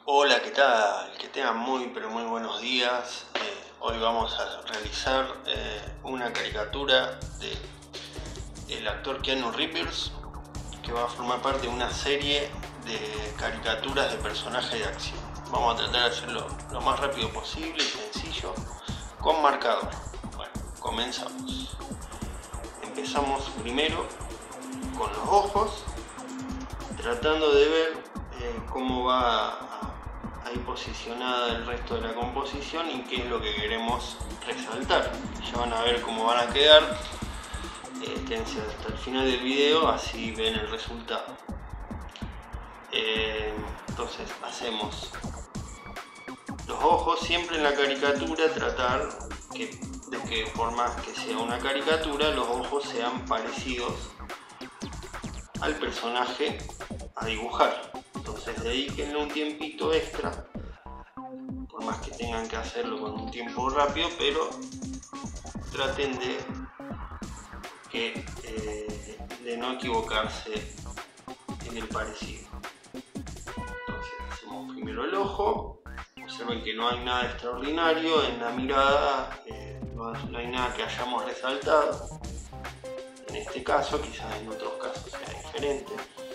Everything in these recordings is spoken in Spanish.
Hola, ¿qué tal? Que tengan muy buenos días. Hoy vamos a realizar una caricatura del actor Keanu Reeves, que va a formar parte de una serie de caricaturas de personajes de acción. Vamos a tratar de hacerlo lo más rápido posible y sencillo, con marcador. Bueno, comenzamos. Empezamos primero con los ojos, tratando de ver cómo va ahí posicionada el resto de la composición y qué es lo que queremos resaltar. Ya van a ver cómo van a quedar. Quédense hasta el final del video, así ven el resultado. Entonces hacemos los ojos. Siempre en la caricatura tratar de que por más que sea una caricatura, los ojos sean parecidos al personaje a dibujar. Entonces dedíquenle un tiempito extra, por más que tengan que hacerlo con un tiempo rápido, pero traten de no equivocarse en el parecido. Entonces hacemos primero el ojo. Observen que no hay nada extraordinario en la mirada, no hay nada que hayamos resaltado. En este caso, quizás en otros casos sea diferente.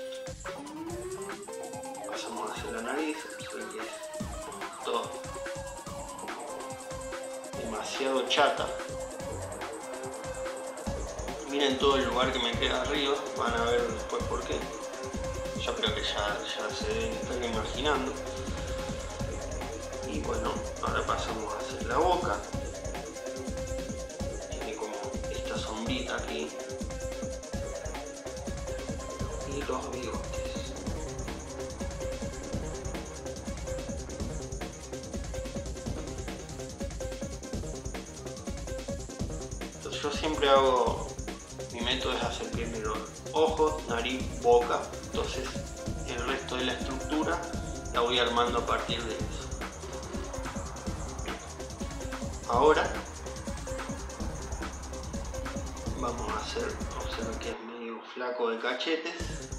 Pasamos hacia la nariz, observen que es todo demasiado chata. Miren todo el lugar que me queda arriba, van a ver después por qué. Yo creo que ya se deben estar imaginando. Y bueno, ahora pasamos a hacer la boca. Tiene como esta sombrita aquí. Y los bigotes. Entonces yo siempre hago, mi método es hacer primero ojos, nariz, boca. Entonces el resto de la estructura la voy armando a partir de eso. Ahora vamos a hacer, observen que es medio flaco de cachetes.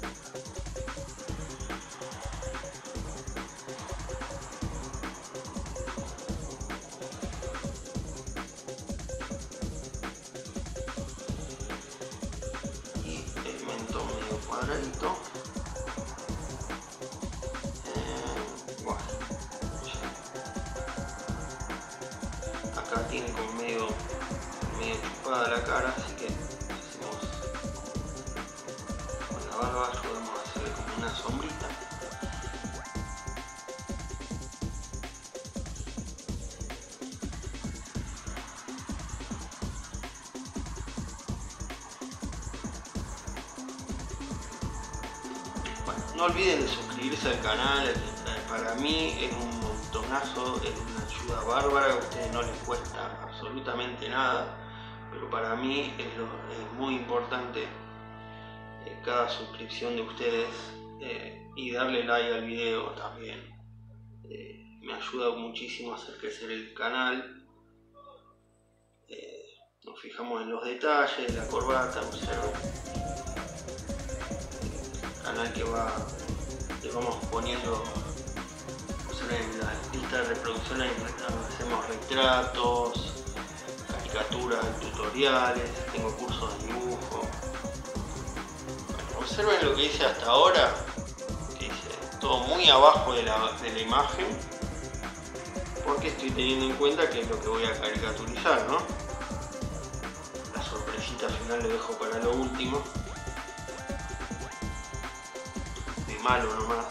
Y el mentón medio cuadradito. Bueno, acá tiene como medio chupada la cara, así que hacemos con la barba, podemos hacer como una sombrita. Bueno, no olviden de suscribirse al canal, para mí es un montonazo, es una ayuda bárbara, a ustedes no les cuesta absolutamente nada, pero para mí es muy importante cada suscripción de ustedes, y darle like al video también. Me ayuda muchísimo a hacer crecer el canal. Nos fijamos en los detalles de la corbata, observen el canal que le vamos poniendo. En la lista de reproducción hacemos retratos, caricaturas, tutoriales, tengo cursos de dibujo. Bueno, observen lo que hice hasta ahora, que hice todo muy abajo de la imagen, porque estoy teniendo en cuenta que es lo que voy a caricaturizar, ¿no? La sorpresita final lo dejo para lo último, de malo nomás.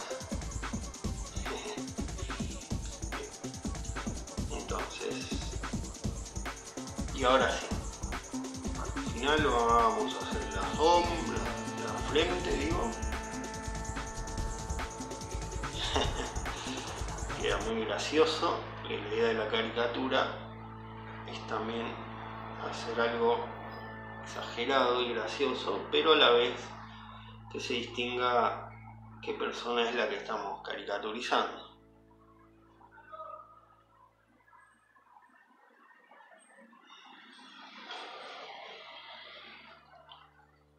Y ahora sí, al final vamos a hacer la sombra, la frente, digo. Queda muy gracioso, porque la idea de la caricatura es también hacer algo exagerado y gracioso, pero a la vez que se distinga qué persona es la que estamos caricaturizando.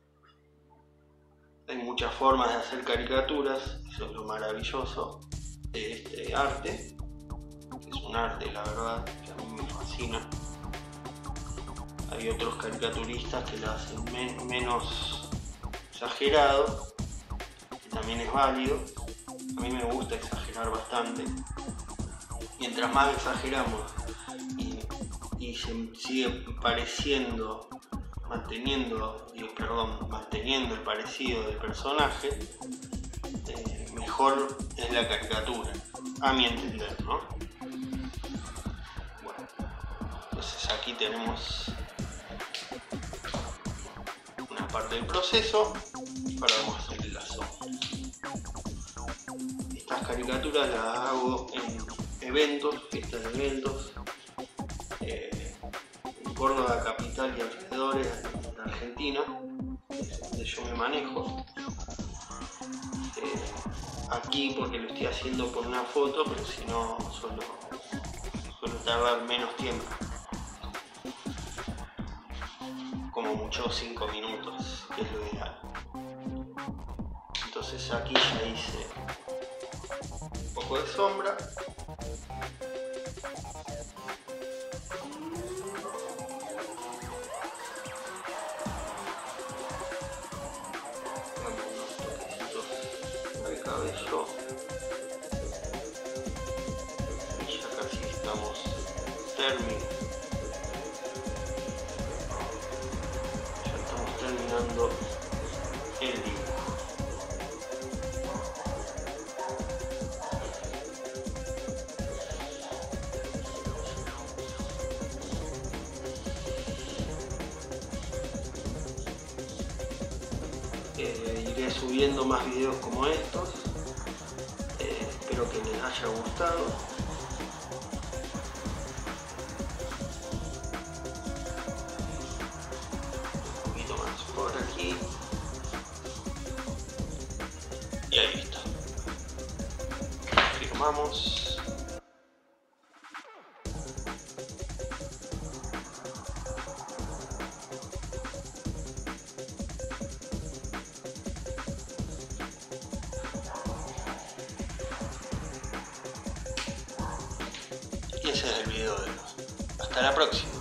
Hay muchas formas de hacer caricaturas, eso es lo maravilloso. de este arte, que es un arte, la verdad, que a mí me fascina. Hay otros caricaturistas que lo hacen menos exagerado, que también es válido. A mí me gusta exagerar bastante. Mientras más exageramos y se sigue pareciendo, manteniendo el parecido del personaje, mejor es la caricatura, a mi entender, ¿no? Bueno, entonces aquí tenemos una parte del proceso. Ahora vamos a hacer la sombra. Estas caricaturas las hago en eventos, fiestas de eventos, en Córdoba capital y alrededores, en Argentina, donde yo me manejo. Aquí porque lo estoy haciendo por una foto, pero si no suelo tardar menos tiempo, como mucho 5 minutos, que es lo ideal. Entonces aquí ya hice un poco de sombra. Cabello, y ya casi estamos terminando el dibujo. Iré subiendo más videos como estos. Espero que les haya gustado. Un poquito más por aquí. Y ahí está. Firmamos. Y ese es el video de hoy. Hasta la próxima.